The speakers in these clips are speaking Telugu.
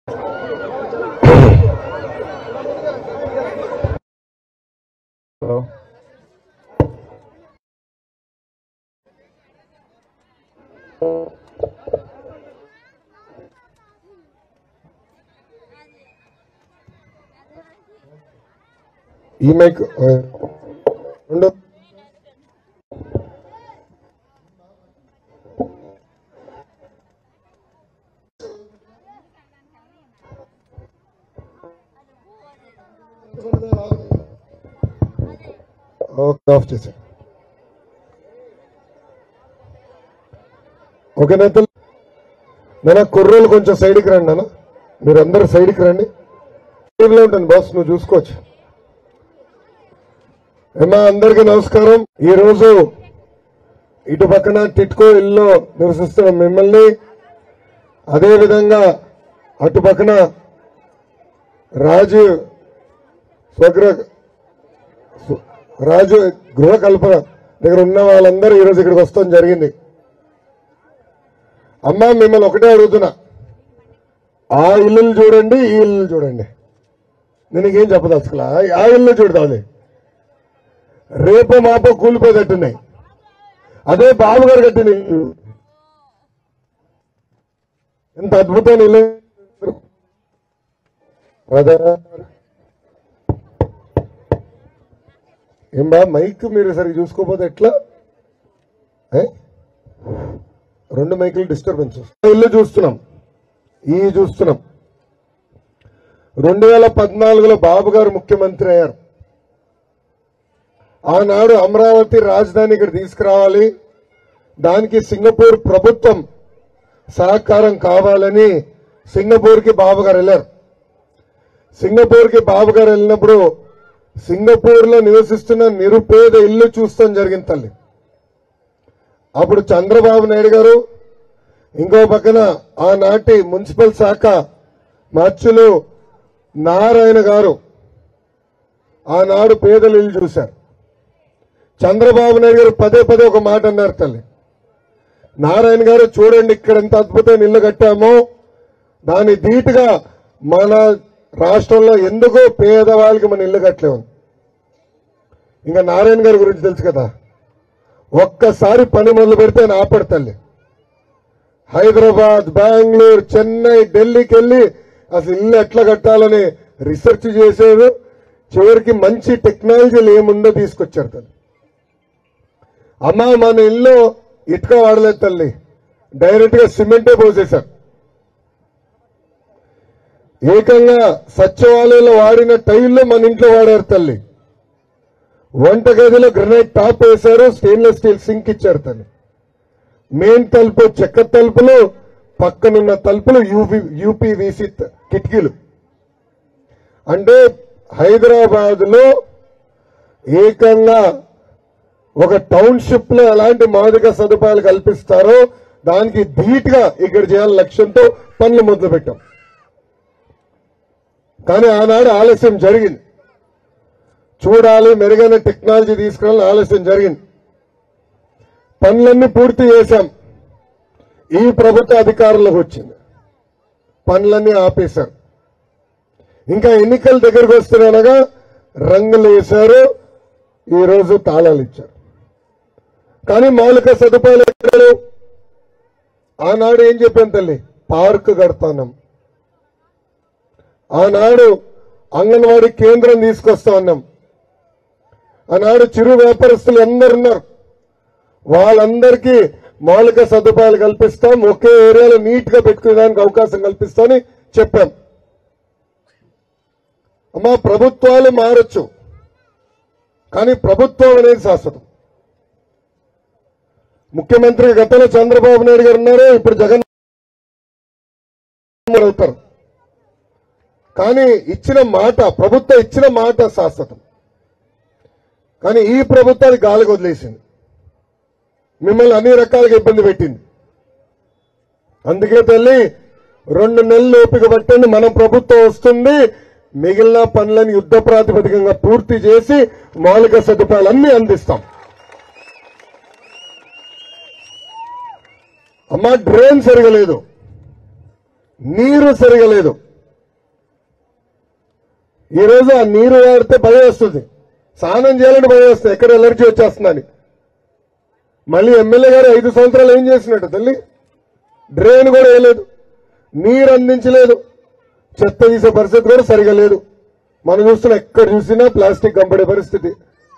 ఈ మైక్ రెండు ఆఫ్ చేశాను. ఓకే నేతలు, నాన్న కుర్రోలు కొంచెం సైడ్కి రండి నాన్న, మీరు అందరు సైడ్కి రండి. లో ఉంటుంది బాస్, నువ్వు చూసుకోవచ్చు. ఏమా అందరికీ నమస్కారం. ఈరోజు ఇటు పక్కన టిట్కో ఇల్లు నివసిస్తున్న మిమ్మల్ని, అదేవిధంగా అటు పక్కన రాజు గృహ కల్పన దగ్గర ఉన్న వాళ్ళందరూ ఈరోజు ఇక్కడికి వస్తాం జరిగింది. అమ్మా మిమ్మల్ని ఒకటే అడుగుతున్నా, ఆ ఇల్లులు చూడండి, ఈ ఇల్లు చూడండి, నేను ఇంకేం చెప్పదలుచుకోలే. ఆ ఇల్లు చూడదాం, రేపు మాపో కూలిపోయేటట్టున్నాయి. అదే బాబు గారు కట్టిన ఎంత అద్భుతమైన ఇల్లు. ఏం బా మైక్ మీరు సరిగ్గా చూసుకోకపోతే ఎట్లా? రెండు మైకులు డిస్టర్బెన్స్. ఇల్లు చూస్తున్నాం, ఈ చూస్తున్నాం. 2014లో బాబు గారు ముఖ్యమంత్రి అయ్యారు. ఆనాడు అమరావతి రాజధాని ఇక్కడ తీసుకురావాలి, దానికి సింగపూర్ ప్రభుత్వం సహకారం కావాలని సింగపూర్కి బాబు గారు వెళ్ళారు. సింగపూర్కి బాబు గారు వెళ్ళినప్పుడు సింగపూర్లో నివసిస్తున్న నిరుపేద ఇల్లు చూస్తాం జరిగింది తల్లి. అప్పుడు చంద్రబాబు నాయుడు గారు, ఇంకో పక్కన ఆనాటి మున్సిపల్ శాఖ మార్చులు నారాయణ గారు ఆనాడు పేదల ఇల్లు చూశారు. చంద్రబాబు నాయుడు గారు పదే పదే ఒక మాట అన్నారు తల్లి. నారాయణ గారు చూడండి ఇక్కడ ఎంత అద్భుతమైన ఇల్లు కట్టామో, దాని ధీటుగా మన రాష్ట్రంలో ఎందుకో పేదవాళ్ళకి మన ఇల్లు కట్టలేము. ఇంకా నారాయణ గారి గురించి తెలుసు కదా, ఒక్కసారి పని మొదలు పెడితే ఆయన ఆపడు తల్లి. హైదరాబాద్, బెంగళూరు, చెన్నై, ఢిల్లీకి వెళ్ళి అసలు ఇల్లు ఎట్లా కట్టాలని రీసెర్చ్ చేసేది. చివరికి మంచి టెక్నాలజీలు ఏముందో తీసుకొచ్చారు తల్లి. అమ్మా మన ఇల్లు ఇటుక వాడలేదు తల్లి, డైరెక్ట్ గా సిమెంటే పోసేశారు. ఏకంగా సచివాలయంలో వాడిన టైల్లో మన ఇంట్లో వాడారు తల్లి. వంటగదిలో గ్రనైట్ టాప్ వేశారు, స్టెయిన్లెస్ స్టీల్ సింక్ ఇచ్చారు తల్లి. మెయిన్ తలుపు చెక్క తలుపులు, పక్కనున్న తలుపులు యూపీవీసీ కిటికీలు. అంటే హైదరాబాద్ లో ఏకంగా ఒక టౌన్షిప్ లో ఎలాంటి మౌలిక సదుపాయాలు కల్పిస్తారో దానికి ధీటుగా ఇక్కడ చేయాలని లక్ష్యంతో పనులు మొదలు పెట్టాం. కానీ ఆనాడు ఆలస్యం జరిగింది. చూడాలి, మెరుగైన టెక్నాలజీ తీసుకురావాలని ఆలస్యం జరిగింది. పనులన్నీ పూర్తి చేశాం. ఈ ప్రభుత్వ అధికారంలోకి వచ్చింది, పనులన్నీ ఆపేశారు. ఇంకా ఎన్నికల దగ్గరకు వస్తున్నానగా రంగులు వేశారు, ఈరోజు తాళాలు ఇచ్చారు. కానీ మౌలిక సదుపాయాలు ఎక్కడ? ఆనాడు ఏం చెప్పాను తల్లి, పార్కు కడతానం. ఆనాడు అంగన్వాడీ కేంద్రం తీసుకొస్తా ఉన్నాం. ఆనాడు చిరు వ్యాపారస్తులు అందరున్నారు, వాళ్ళందరికీ మౌలిక సదుపాయాలు కల్పిస్తాం, ఒకే ఏరియాలో నీట్ గా పెట్టుకునేదానికి అవకాశం కల్పిస్తామని చెప్పాం. అమ్మా ప్రభుత్వాలు మారచ్చు, కానీ ప్రభుత్వం అనేది శాశ్వతం. ముఖ్యమంత్రి గతంలో చంద్రబాబు నాయుడు గారు ఉన్నారు, ఇప్పుడు జగన్ అవుతారు. కానీ ఇచ్చిన మాట, ప్రభుత్వం ఇచ్చిన మాట శాశ్వతం. కానీ ఈ ప్రభుత్వాన్ని గాలికి వదిలేసింది, మిమ్మల్ని అన్ని రకాలుగా ఇబ్బంది పెట్టింది. అందుకే తల్లి 2 నెలలు ఓపిక పట్టండి, మన ప్రభుత్వం వస్తుంది. మిగిలిన పనులను యుద్ధ ప్రాతిపదికంగా పూర్తి చేసి మౌలిక సదుపాయాలన్నీ అందిస్తాం. అమ్మా డ్రైన్ సరిగా లేదు, నీరు సరిగా లేదు, ఈ రోజు ఆ నీరు వాడితే భయం వస్తుంది, స్నానం చేయాలంటే భయం వస్తుంది, ఎక్కడ ఎలర్జీ వచ్చేస్తుందని. మళ్ళీ ఎమ్మెల్యే గారు 5 సంవత్సరాలు ఏం చేసినట్టు తల్లి? డ్రైన్ కూడా వేయలేదు, నీరు అందించలేదు, చెత్త తీసే పరిస్థితి కూడా సరిగా లేదు. మనం చూస్తున్న ఎక్కడ చూసినా ప్లాస్టిక్ కంపడే పరిస్థితి.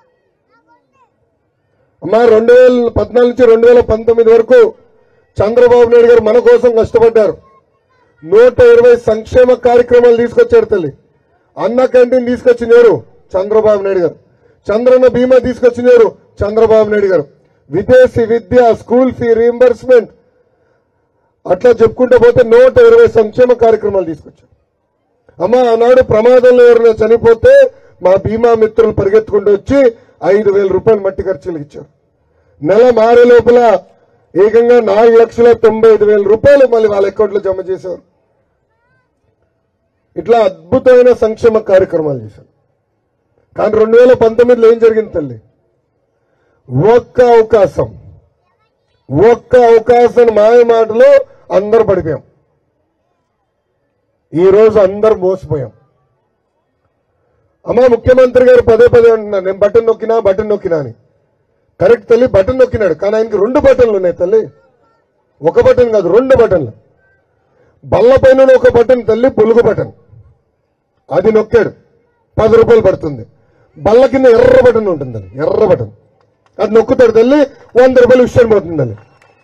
అమ్మా 2014 నుంచి 2019 వరకు చంద్రబాబు నాయుడు గారు మన కోసం కష్టపడ్డారు. 120 సంక్షేమ కార్యక్రమాలు తీసుకొచ్చారు తల్లి. అన్న క్యాంటీన్ తీసుకొచ్చినారు చంద్రబాబు నాయుడు గారు, చంద్రన్న బీమా తీసుకొచ్చినారు చంద్రబాబు నాయుడు గారు, విదేశీ విద్య, స్కూల్ ఫీ రీంబర్స్మెంట్, అట్లా చెప్పుకుంటూ పోతే 120 సంక్షేమ కార్యక్రమాలు తీసుకొచ్చారు. అమ్మ ఆనాడు ప్రమాదంలో ఎవరైనా చనిపోతే మా బీమా మిత్రులు పరిగెత్తుకుంటూ వచ్చి 5,000 రూపాయలు మట్టి ఖర్చులకు ఇచ్చారు. నెల మారే లోపల ఏకంగా 4,95,000 రూపాయలు మళ్ళీ వాళ్ళ అకౌంట్లో జమ చేశారు. ఇట్లా అద్భుతమైన సంక్షేమ కార్యక్రమాలు చేశారు. కానీ 2019లో ఏం జరిగింది తల్లి? ఒక్క అవకాశం మాయ మాటలో అందరు పడిపోయాం. ఈ రోజు అందరు మోసపోయాం. అమ్మా ముఖ్యమంత్రి గారు పదే అంటున్నారు, నేను బటన్ నొక్కినా అని. కరెక్ట్ తల్లి, బటన్ నొక్కినాడు, కానీ ఆయనకి 2 బటన్లు ఉన్నాయి తల్లి, ఒక బటన్ కాదు 2 బటన్లు. బల్ల పైన ఒక బటన్ తల్లి, పులుగు బటన్, అది నొక్కాడు 10 రూపాయలు పడుతుంది. బల్ల కింద ఎర్ర బటన్ ఉంటుంది, ఎర్ర బటన్, అది నొక్కుతాడు తల్లి, 100 రూపాయలు విషయం పోతుంది తల్లి.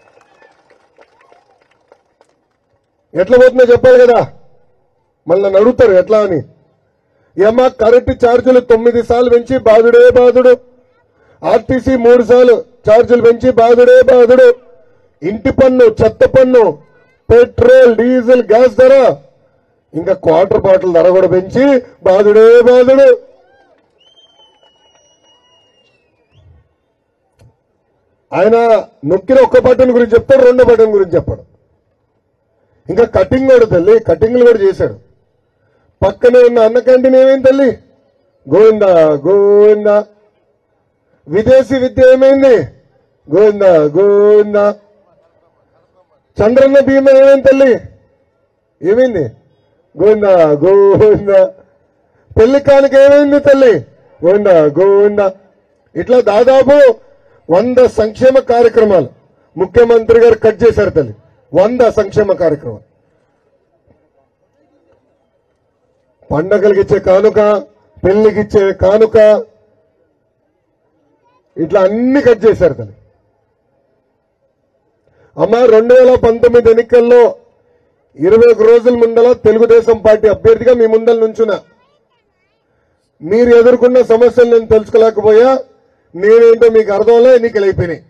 ఎట్లా పోతుందో చెప్పాలి కదా, మళ్ళీ నన్ను అడుగుతారు ఎట్లా అని. ఏమా కరెంటు ఛార్జీలు 9 సార్లు పెంచి బాధుడే బాధుడు, ఆర్టీసీ 3 సార్లు ఛార్జీలు పెంచి బాధుడు, ఇంటి పన్ను, చెత్త పన్ను, పెట్రోల్, డీజిల్, గ్యాస్ ధర, ఇంకా క్వార్టర్ బాటిల్ ధర కూడా పెంచి బాధుడు. ఆయన నొక్కిన ఒక్క బటన్ గురించి చెప్తాడు, 2 బటన్ గురించి చెప్పాడు. ఇంకా కటింగ్ కూడా తల్లి, కటింగ్లు కూడా చేశాడు. పక్కనే ఉన్న అన్న క్యాంటీన్ ఏమైంది తల్లి? గోవిందా. విదేశీ విద్య ఏమైంది? గోవిందా. చంద్రన్న బీమా ఏమైంది తల్లి? ఏమైంది? గోవిందా. పెళ్లి కానుక ఏమైంది తల్లి? గోవిందా. ఇట్లా దాదాపు 100 సంక్షేమ కార్యక్రమాలు ముఖ్యమంత్రి గారు కట్ చేశారు తల్లి. 100 సంక్షేమ కార్యక్రమాలు. పండగలకిచ్చే కానుక, పెళ్లికిచ్చే కానుక, ఇట్లా అన్ని కట్ చేశారు తల్లి. అమ్మ 2019 ఎన్నికల్లో 21 రోజుల ముందల తెలుగుదేశం పార్టీ అభ్యర్థిగా మీ ముందల నుంచున్నా. మీరు ఎదుర్కొన్న సమస్యలు నేను తెలుసుకోలేకపోయా, నేనేంటో మీకు అర్థంలో ఎన్నికలు అయిపోయినాయి.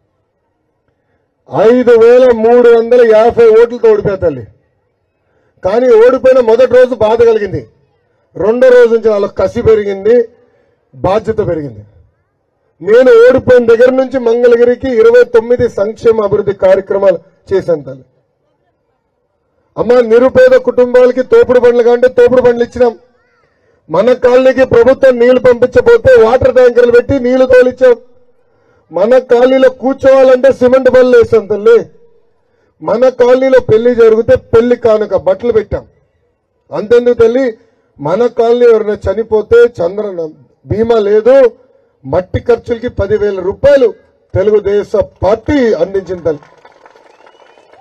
5,350 ఓట్లతో ఓడిపోయా తల్లి. కానీ ఓడిపోయిన మొదటి రోజు బాధ కలిగింది, 2వ రోజు నుంచి వాళ్ళకి కసి పెరిగింది, బాధ్యత పెరిగింది. నేను ఓడిపోయిన దగ్గర నుంచి మంగళగిరికి 29 సంక్షేమ అభివృద్ధి కార్యక్రమాలు చేశాను తల్లి. అమ్మ నిరుపేద కుటుంబాలకి తోపుడు బండ్లు కంటే తోపుడు బండ్లు ఇచ్చినాం. మన కాలనీకి ప్రభుత్వం నీళ్లు పంపించబోతే వాటర్ ట్యాంకర్లు పెట్టి నీళ్లు తోలిచ్చాం. మన కాలనీలో కూర్చోవాలంటే సిమెంట్ బళ్ళు వేసాం తల్లి. మన కాలనీలో పెళ్లి జరిగితే పెళ్లి కానుక బట్టలు పెట్టాం. అంతెందుకు తల్లి, మన కాలనీ ఎవరైనా చనిపోతే చంద్రన్న బీమా లేదు, మట్టి ఖర్చులకి 10,000 రూపాయలు తెలుగుదేశం పార్టీ అందించింది తల్లి.